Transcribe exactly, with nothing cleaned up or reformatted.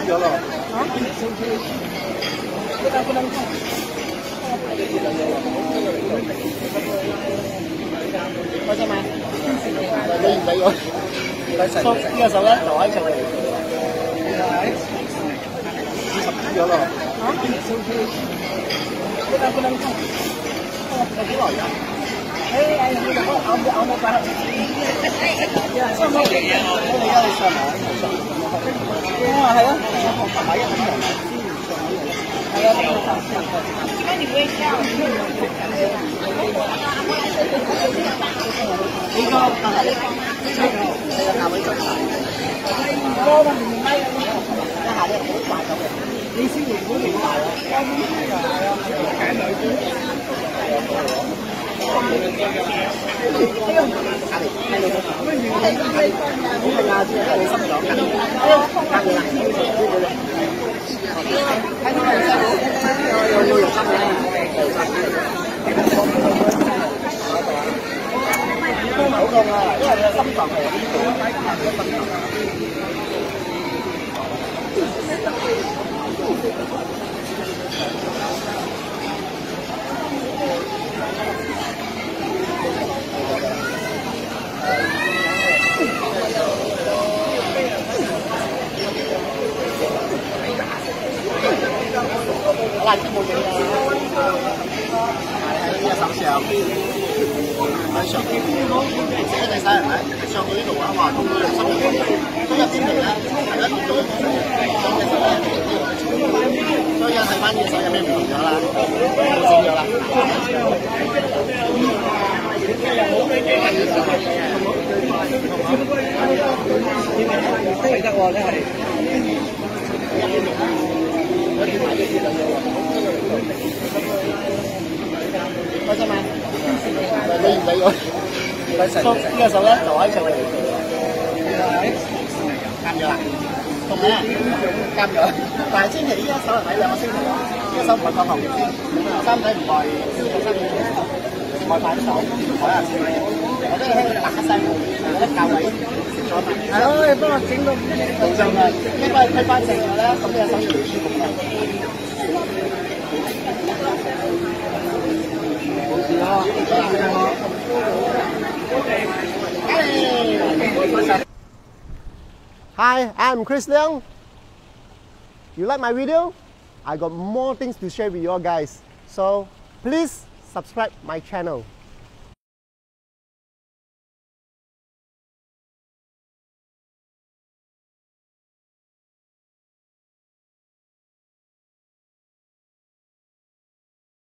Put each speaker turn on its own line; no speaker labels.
咗咯。
啊？不能不能看。開心嗎？你唔俾我？收呢個手咧就喺上嚟。二十咗咯。啊？不能不能看。有幾耐㗎？誒誒，我我我冇我冇辦法。上面嚟啊！我哋而家去上嚟，上嚟。哇，係啊！我買一蚊嚟。係啊，點解你會笑？呢個係你個價位最大。我問唔係啊，一下咧好快咁嘅。你先會好明白啊！係啊，好痛啊！因為你心臟係呢度，心臟。好啦，呢冇嘢啦。喺呢個手上，喺上邊，一隻手人咧上到呢度啊，哇，痛到嚟心入邊，所以入邊嚟咧，大家見到兩隻手咧，所以睇翻呢隻手有咩唔同咗啦，冇剪咗啦。都係得喎，真係。開心嗎？你唔俾我？收呢個手咧就喺上嚟。啱咗啦，痛咩？啱咗。但係千祈呢一手係睇兩個星期，呢一手唔係放後邊先，身體唔係消咗身體，唔係反手，改下先。我都係聽到打聲，我覺得較位食咗嘛。係咯，你幫我整到正常嘅，因為推翻正咗咧，咁呢個手要舒服嘅。
Hi, I'm Chris Leong. You like my video? I got more things to share with you all guys. So please subscribe my channel.